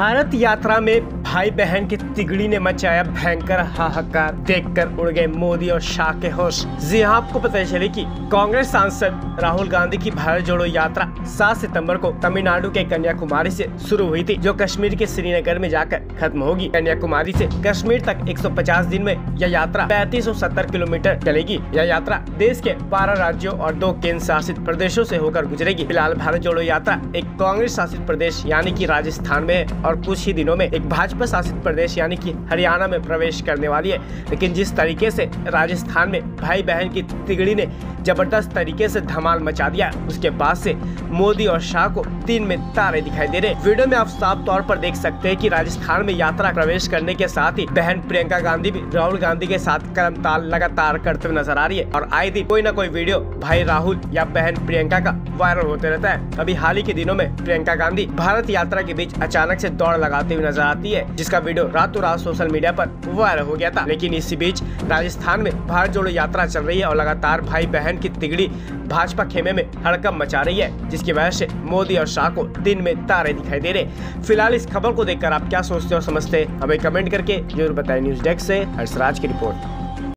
भारत यात्रा में भाई बहन की तिगड़ी ने मचाया भयंकर हाहाकार। देखकर उड़ गए मोदी और शाह के होश। जी हाँ, आपको पता चले कि कांग्रेस सांसद राहुल गांधी की भारत जोड़ो यात्रा 7 सितंबर को तमिलनाडु के कन्याकुमारी से शुरू हुई थी, जो कश्मीर के श्रीनगर में जाकर खत्म होगी। कन्याकुमारी से कश्मीर तक 150 दिन में यह यात्रा 3570 किलोमीटर चलेगी। यह यात्रा देश के 12 राज्यों और 2 केंद्र शासित प्रदेशों से होकर गुजरेगी। फिलहाल भारत जोड़ो यात्रा एक कांग्रेस शासित प्रदेश यानी कि राजस्थान में है और कुछ ही दिनों में एक भाजपा शासित प्रदेश यानी कि हरियाणा में प्रवेश करने वाली है। लेकिन जिस तरीके से राजस्थान में भाई बहन की तिगड़ी ने जबरदस्त तरीके से धमाल मचा दिया, उसके बाद से मोदी और शाह को दिन में तारे दिखाई दे रहे। वीडियो में आप साफ तौर पर देख सकते हैं कि राजस्थान में यात्रा प्रवेश करने के साथ ही बहन प्रियंका गांधी भी राहुल गांधी के साथ कर्मताल लगातार करते हुए नजर आ रही है। और आए दिन कोई न कोई वीडियो भाई राहुल या बहन प्रियंका का वायरल होते रहता है। अभी हाल ही के दिनों में प्रियंका गांधी भारत यात्रा के बीच अचानक से दौड़ लगाते हुए नजर आती है, जिसका वीडियो रातों रात सोशल मीडिया पर वायरल हो गया था। लेकिन इसी बीच राजस्थान में भारत जोड़ो यात्रा चल रही है और लगातार भाई बहन की तिगड़ी भाजपा खेमे में हड़कंप मचा रही है, जिसकी वजह से मोदी और शाह को दिन में तारे दिखाई दे रहे। फिलहाल इस खबर को देखकर आप क्या सोचते हो समझते हैं, हमें कमेंट करके जरूर बताएं। न्यूज डेस्क से हर्षराज की रिपोर्ट।